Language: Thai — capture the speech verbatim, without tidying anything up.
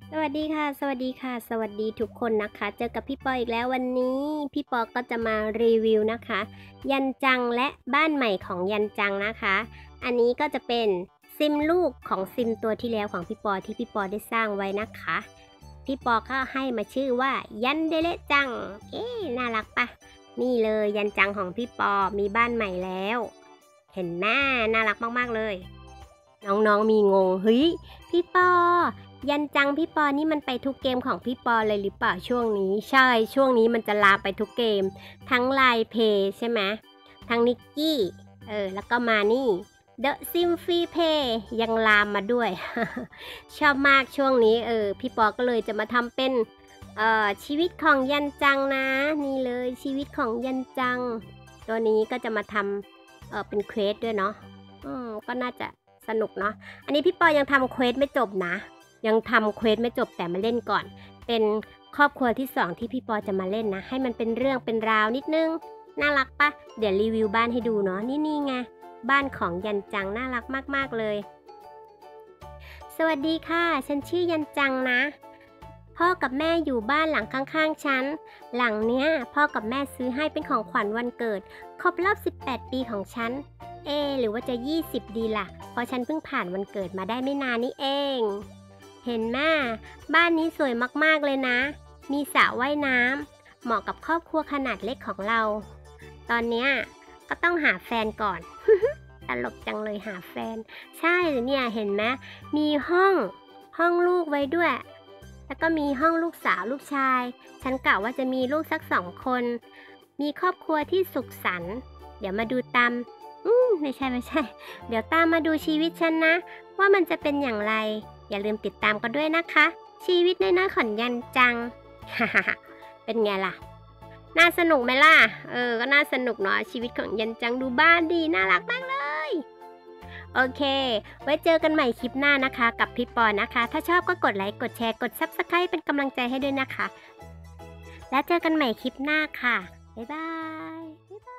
สวัสดีค่ะสวัสดีค่ะสวัสดีทุกคนนะคะเจอกับพี่ปออีกแล้ววันนี้พี่ปอก็จะมารีวิวนะคะยันจังและบ้านใหม่ของยันจังนะคะอันนี้ก็จะเป็นซิมลูกของซิมตัวที่แล้วของพี่ปอที่พี่ปอได้สร้างไว้นะคะพี่ปอก็ให้มาชื่อว่ายันเดเลจังเอ๊น่ารักปะนี่เลยยันจังของพี่ปอมีบ้านใหม่แล้วเห็นหน้าน่ารักมากๆเลยน้องๆมีงงเฮ้ยพี่ปอ ยันจังพี่ปอนี่มันไปทุกเกมของพี่ปอเลยหรือเปล่าช่วงนี้ใช่ช่วงนี้มันจะลามไปทุกเกมทั้งไลน์เพย์ใช่ไหมทั้งนิกกี้เออแล้วก็มานี่ The Sim Free Play ยังลามมาด้วย ชอบมากช่วงนี้เออพี่ปอก็เลยจะมาทำเป็นเอ่อชีวิตของยันจังนะนี่เลยชีวิตของยันจังตัวนี้ก็จะมาทำเออเป็นเควสด้วยเนาะอืมก็น่าจะสนุกเนาะอันนี้พี่ปอยังทำเควสไม่จบนะยังทำเควสไม่จบแต่มาเล่นก่อนเป็นครอบครัวที่สองที่พี่ปอจะมาเล่นนะให้มันเป็นเรื่องเป็นราวนิดนึงน่ารักปะเดี๋ยวรีวิวบ้านให้ดูเนาะนี่นี่ไงบ้านของยันจังน่ารักมากๆเลยสวัสดีค่ะฉันชื่อยันจังนะพ่อกับแม่อยู่บ้านหลังข้างๆฉันหลังเนี้ยพ่อกับแม่ซื้อให้เป็นของขวัญวันเกิดครบรอบสิบแปดปีของฉันเอหรือว่าจะยี่สิบดีล่ะเพราะฉันเพิ่งผ่านวันเกิดมาได้ไม่นานนี้เองเห็นไหมบ้านนี้สวยมากๆเลยนะ มีสระว่ายน้ำเหมาะกับครอบครัวขนาดเล็กของเรา ตอนเนี้ยก็ต้องหาแฟนก่อน ตลกจังเลยหาแฟน ใช่หรือเนี่ยเห็นไหมมีห้องห้องลูกไว้ด้วย แล้วก็มีห้องลูกสาวลูกชาย ฉันกะว่าจะมีลูกสักสองคน มีครอบครัวที่สุขสันต์เดี๋ยวมาดูตามอืมไม่ใช่ไม่ใช่ เดี๋ยวตามมาดูชีวิตฉันนะ ว่ามันจะเป็นอย่างไร อย่าลืมติดตามกันด้วยนะคะ ชีวิตน้อยๆขอนยันจัง เป็นไงล่ะ น่าสนุกไหมล่ะ เออ ก็น่าสนุกเนาะชีวิตของยันจังดูบ้านดี น่ารักมากเลย โอเค ไว้เจอกันใหม่คลิปหน้านะคะกับพี่ปอนะคะ ถ้าชอบก็กดไลค์ กดแชร์ กด ซับสไครบ์ เป็นกำลังใจให้ด้วยนะคะ แล้วเจอกันใหม่คลิปหน้าค่ะ บ๊ายบาย